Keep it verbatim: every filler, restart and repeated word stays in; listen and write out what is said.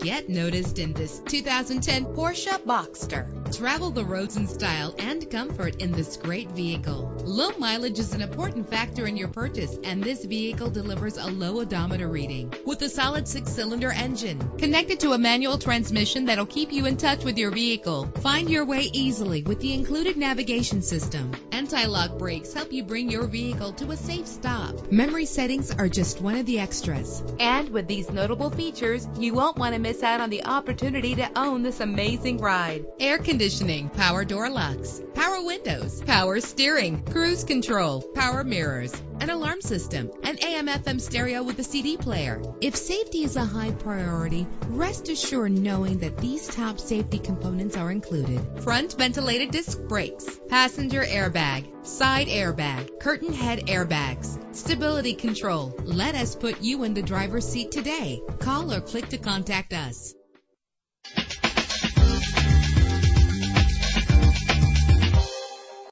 Get noticed in this two thousand ten Porsche Boxster. Travel the roads in style and comfort in this great vehicle. Low mileage is an important factor in your purchase, and this vehicle delivers a low odometer reading. With a solid six-cylinder engine connected to a manual transmission that'll keep you in touch with your vehicle. Find your way easily with the included navigation system. Anti-lock brakes help you bring your vehicle to a safe stop. Memory settings are just one of the extras. And with these notable features, you won't want to miss out on the opportunity to own this amazing ride. Air conditioning, power door locks, power windows, power steering, cruise control, power mirrors, an alarm system, an A M F M stereo with a C D player. If safety is a high priority, rest assured knowing that these top safety components are included. Front ventilated disc brakes, passenger airbag, side airbag, curtain head airbags, stability control. Let us put you in the driver's seat today. Call or click to contact us.